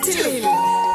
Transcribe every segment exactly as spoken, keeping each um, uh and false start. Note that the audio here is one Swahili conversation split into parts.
Till.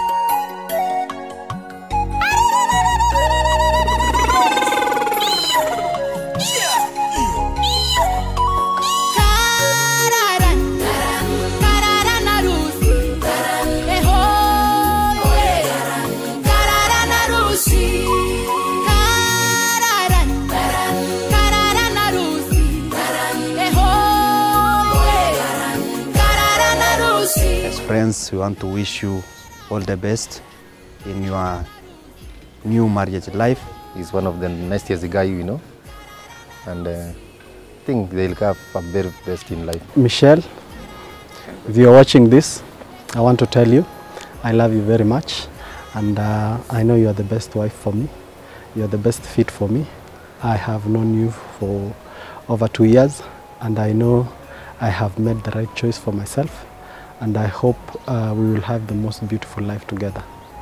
Friends, we want to wish you all the best in your new marriage life. He's one of the nicest guy, you know, and uh, I think they'll have a very best in life. Michelle, if you're watching this, I want to tell you, I love you very much, and uh, I know you are the best wife for me. You are the best fit for me. I have known you for over two years, and I know I have made the right choice for myself. And I hope uh, we will have the most beautiful life together.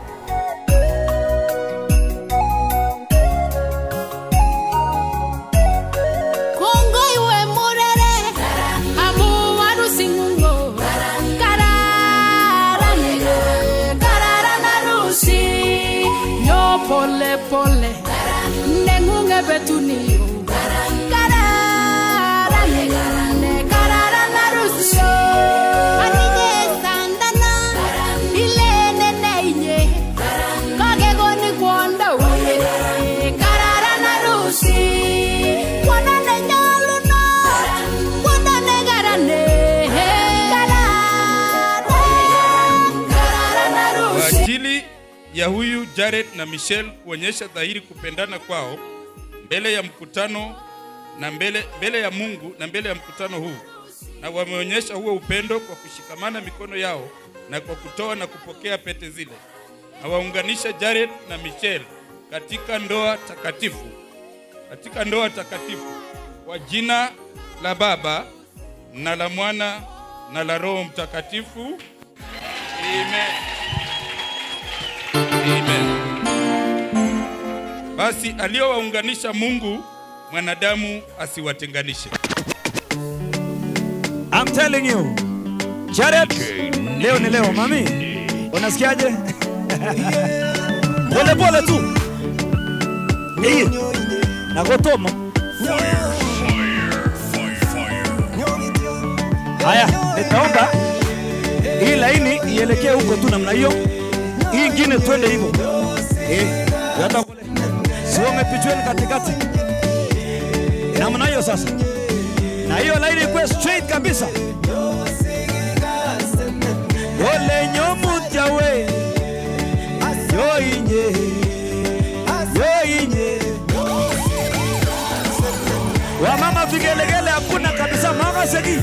Pole pole, nengunge betuniyo. Ya huyu Jared na Michelle kuonyesha dhahiri kupendana kwao mbele ya mkutano na mbele, mbele ya Mungu na mbele ya mkutano huu, na wameonyesha huo upendo kwa kushikamana mikono yao na kwa kutoa na kupokea pete zile, na waunganisha Jared na Michelle katika ndoa takatifu, katika ndoa takatifu kwa jina la Baba na la Mwana na la Roho Mtakatifu. Amen. Amen. Basi aliyowaunganisha Mungu, mwanadamu asiwatenganishe. I'm telling you, Jared, leo ni leo, mami. Unasikiaje? Pole pole tu. Eh. Nagotoma. Haya, nitaomba hii laini ielekee huko tu namna hiyo. Hii ingine twende hivyo. Eh, yata kule. Sio umepichweni katikati. Namna hiyo sasa. Na hiyo line iko straight kabisa. Ole nyomuja we. Yo inye. Yo inye. Wa mama vigelegele hakuna kabisa, mama segi.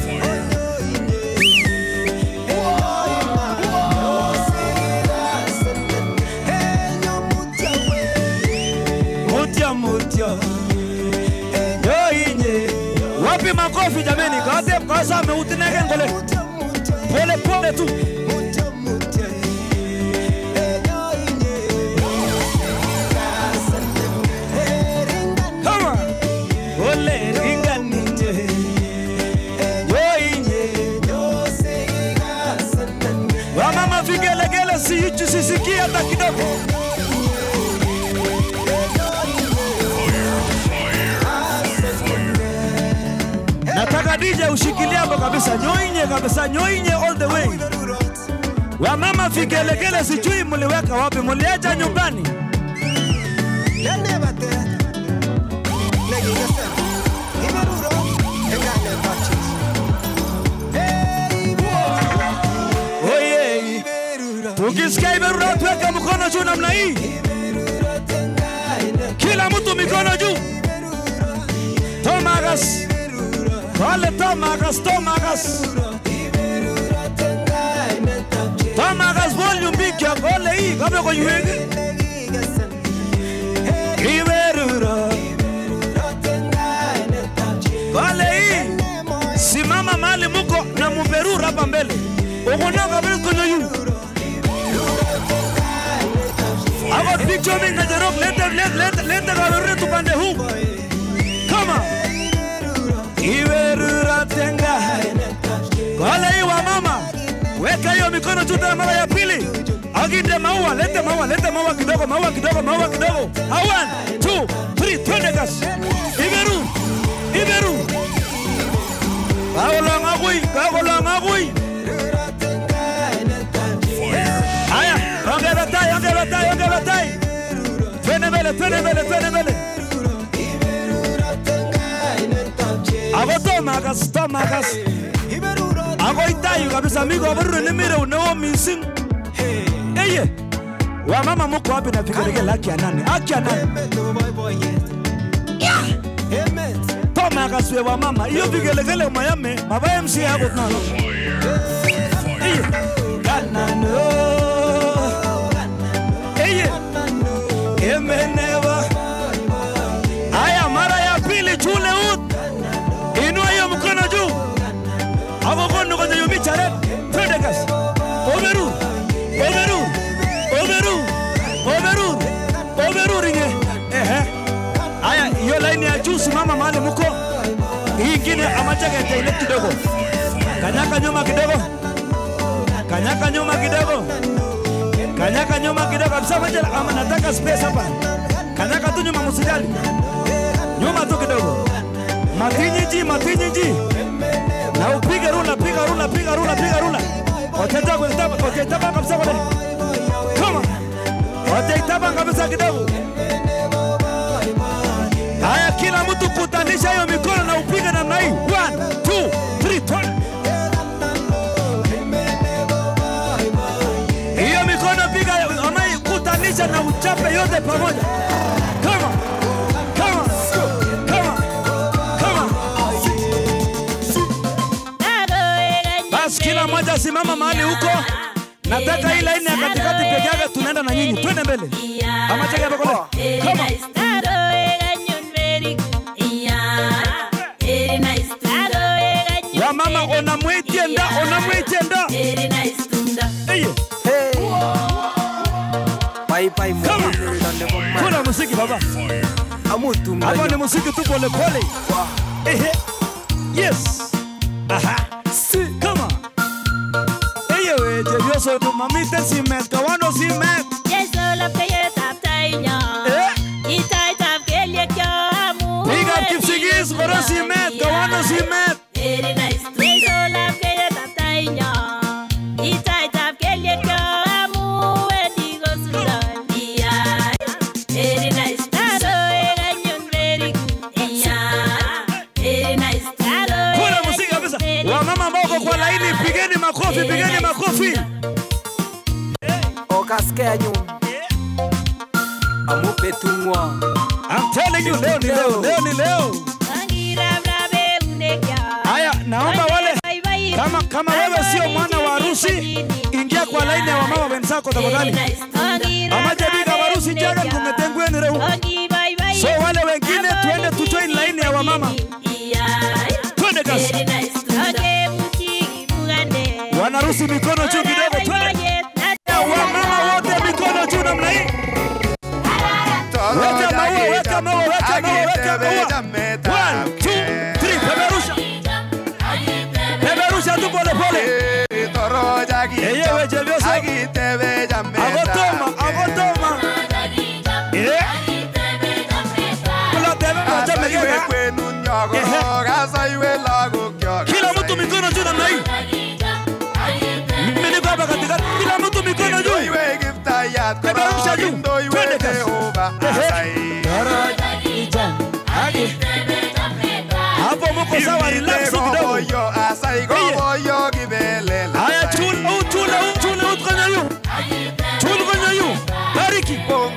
Wapi makofi jameni, kate kasa ameutinege ngole. Pole pole tu. Kama ole ringa ninje. Yoinye. Wa mama vigelegele si hichi sisikia hata kidogo. Nataka D J ushikilia hapo kabisa, nyoinye kabisa, nyoinye all the way. Wa mama vigelegele sijui mliweka wapi, mliacha nyumbani. Oye, tukisikia Iberura tuweka mkono juu namna hii. Kila mtu mikono juu. Tomagas. Ole Tomagas, Tomagas. Tomagas volume big ya ole hii kama kwa yuwege. Iberura. Ole hii. Simama mahali muko na muberura hapa mbele. Ugonanga mbele kwenye yu. Aba picture mimi na jarok leta leta leta kaberura tupande huu. Come on. Iberura tenga. Wale wa mama, weka hiyo mikono juu tena mara ya pili. Aginde maua, lete maua, lete maua kidogo, maua kidogo, maua kidogo. One, two, three, twende kasi. Iberu, Iberu. Kagola ngagui, kagola ngagui. Aya, ongera tai, ongera tai, ongera tai. Twende mbele, twende mbele, twende mbele. Ago toma gas, toma gas. Ago itai kabisa amigo, aberu nemire unao missing. Eye. Wa mama mko wapi na pikeleke laki ya nane? Haki ya nane. Toma gas we wa mama. Iyo pikelekele umayame, maba M C hapo tunalo. Eye. Ganano. Eye. Emeneva. Aya mara ya pili chule ut. Inua hiyo mkono juu. Hapo kono kwenye yumi chare. Twende kasi. Oberu. Oberu. Oberu. Oberu. Oberu ringe. Ehe. Aya hiyo line ya juu simama mahali mko. Hii ingine amachaka ile kidogo. Kanyaka nyuma kidogo. Kanyaka nyuma kidogo. Kanyaka nyuma kidogo. Kabisa majala ama nataka space hapa. Kanyaka tu nyuma msijali. Nyuma tu kidogo. Matinyiji, matinyiji. Na upige rula, piga rula, piga rula, piga rula. Oteta kwa taba, oteta kabisa kule. Come on. Oteta kabisa kidogo. Haya kila mtu kutanisha hiyo mikono na upige namna hii. one, two, three, turn. Hiyo mikono piga, onai kutanisha na uchape yote pamoja. Come on. Come on. Come on. Come on. Bas kila mmoja simama mahali huko. Nataka hii line ya katikati peke yake tunaenda na nyinyi. Twende mbele. Ama cheke hapo kule. Come on. Ya mama onamwitienda, onamwitienda. Eye. Pai pai mo. Kuna muziki baba. Amutu mda. Hapo ni muziki tu pole pole. Ehe. Yes. Aha. Si, come on. Eye we, jebioso tu mamita si met, kawano si met. Yeso la peye tap tainya. Eh? Itai tap kelye kya amu. Piga kipsigis, koro si met, kawano si met. Very nice. Yeso la peye tap tainya. Itai tap kelye kya amu. Endi go sudan. Yeah. Very nice. Taro ega nyon very good. Yeah. Very nice. Taro. Kuna muziki kabisa. Wa mama ambao kwa laini pigeni makofi, pigeni makofi. Okasikia nyum. Amupe tumwa. I'm telling you leo ni leo, leo ni leo. Haya, naomba wale kama kama wewe sio mwana wa harusi, ingia kwa laini ya wamama wenzako tafadhali. Amaje biga harusi jaga tungetengweni leo. So wale wengine tuende tujoin laini ya wamama. Twende kasi. Wana harusi mikono juu kidogo twende. Wamama wote mikono juu namna hii. Weka maua, weka maua, weka maua, weka maua. One, two, three, peperusha. Peperusha tu pole pole. Eye we jebioso. Agotoma, agotoma. Eh. Kula tebe moja megeka. Kila mtu mikono juu namna hii. Mimi baba katika kila mtu mikono juu. Peperusha juu. Twende kasi. Hapo mko sawa, relax kidogo. Haya chul, au chul, au chul, au kanya yu. Chul kanya yu. Bariki.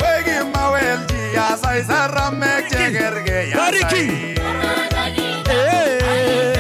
Bariki. Eh.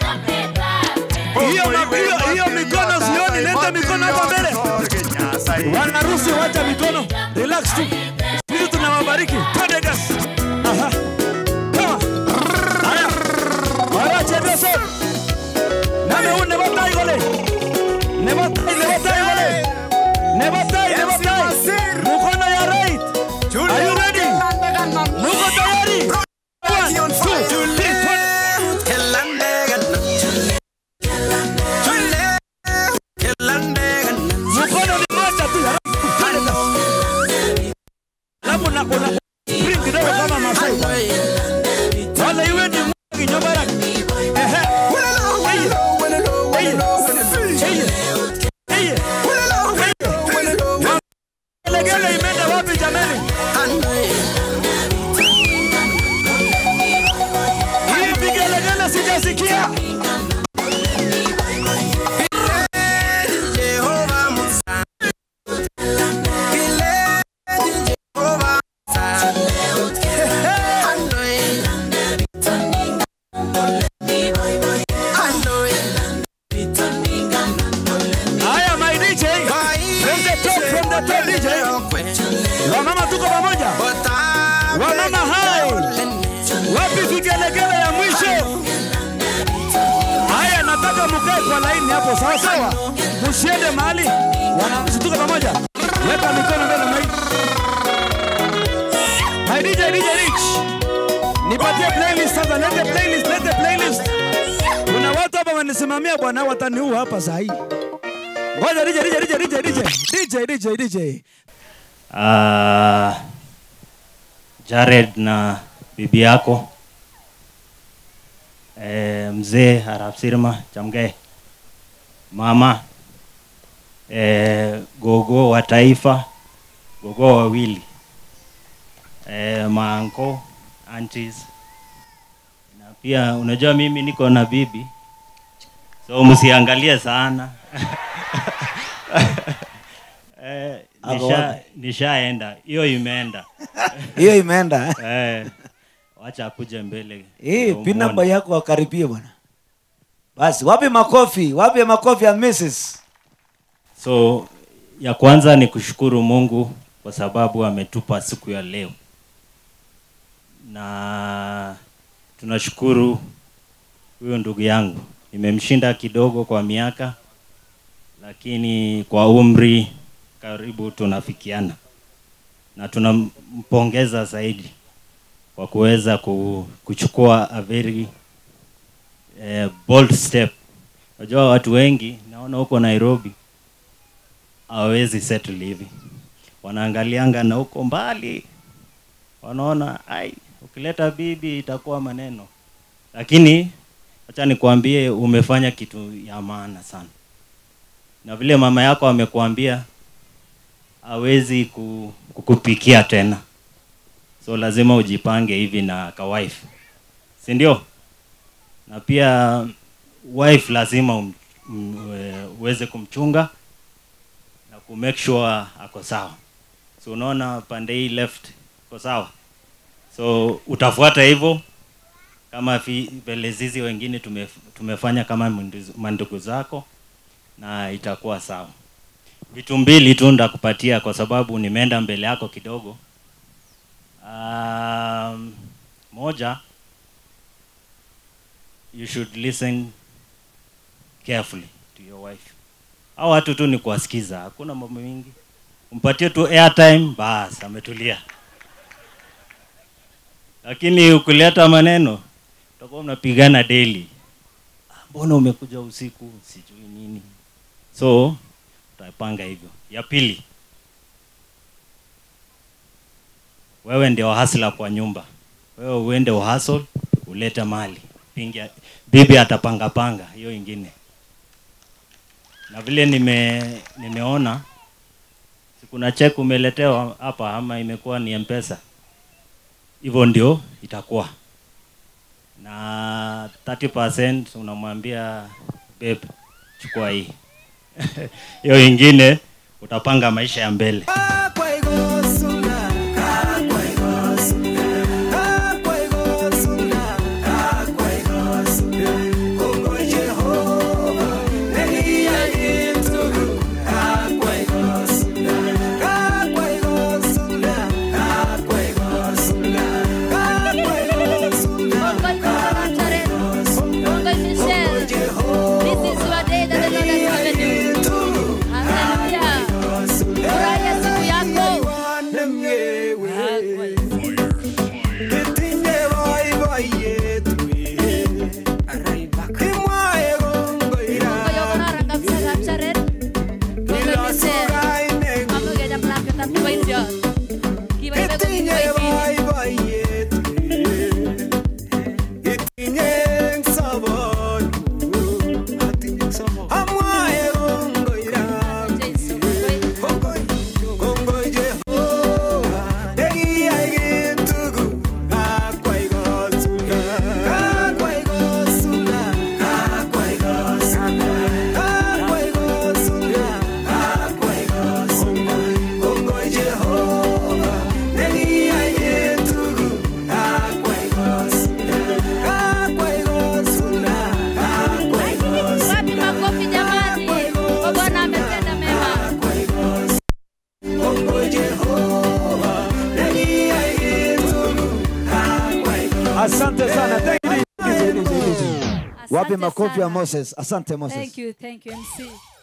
Hiyo hiyo hiyo mikono sioni, leta mikono hapa mbele. Wana harusi wacha mikono. Relax tu. Sisi tunawabariki. Twende gas. Aha. Kama. Haya. Wala chebioso. Name une batai gole. Ne batai, ne batai gole. Ne batai, ne batai. Mkono ya right. Are you ready? Mkono Wala iwe ni mwagi nyobarak. Ehe. Legele imeenda wapi jamani? Hii vigelegele sijasikia. Wamama tuko pamoja. Wamama hai. Wapi vigelegele ya mwisho? Haya, nataka mkae kwa laini hapo sawa sawa. Msiende mahali. Wanamsi tuko pamoja. Weka mikono mbele na hii. Hai D J D J Rich. Nipatie playlist sasa, lete playlist, lete playlist. Kuna watu hapa wanisimamia bwana, wataniua hapa saa hii. Ngoja D J D J D J D J D J D J D J. Uh, Jared na bibi yako eh, mzee Arap Sirma Chamge, mama eh, gogo wa taifa, gogo wawili eh, maanko, aunties, na pia unajua mimi niko na bibi, so msiangalie sana. eh, nisha nishaenda, hiyo imeenda. Hiyo imeenda. Eh, wacha akuje mbele. Eh, pin number yako wakaribie bwana. Basi wapi makofi? Wapi makofi ya missus? So ya kwanza ni kushukuru Mungu kwa sababu ametupa siku ya leo. Na tunashukuru huyo ndugu yangu. Nimemshinda kidogo kwa miaka, lakini kwa umri karibu tunafikiana. Na tunampongeza zaidi kwa kuweza kuchukua a very uh, bold step. Unajua watu wengi naona huko Nairobi hawezi settle hivi. Wanaangalianga na huko mbali. Wanaona ai ukileta bibi itakuwa maneno. Lakini acha nikwambie umefanya kitu ya maana sana. Na vile mama yako amekuambia hawezi kukupikia tena. So lazima ujipange hivi na ka wife. Si ndio? Na pia wife lazima um, um, uweze kumchunga na ku make sure ako sawa. So unaona pande hii left iko sawa. So utafuata hivyo kama vile zizi wengine tume, tumefanya kama mandugu zako na itakuwa sawa. Vitu mbili tu ndakupatia kwa sababu nimeenda mbele yako kidogo. Um, moja, you should listen carefully to your wife. Hao watu tu ni kuwasikiza, hakuna mambo mingi. Umpatie tu airtime basi ametulia. Lakini ukileta maneno utakuwa mnapigana daily. Mbona umekuja usiku sijui nini. So tutapanga hivyo. Ya pili, wewe ndio hustler kwa nyumba. Wewe uende uhustle, ulete mali. Pingia bibi atapanga panga hiyo ingine. Na vile nime nimeona kuna check umeletewa hapa ama imekuwa ni M-Pesa. Hivyo ndio itakuwa. Na thirty percent unamwambia babe chukua hii. Hiyo ingine utapanga maisha ya mbele. Siku yako Asante sana. Thank you. Wapi makofi ya Moses? Asante Moses. Thank you, thank you M C.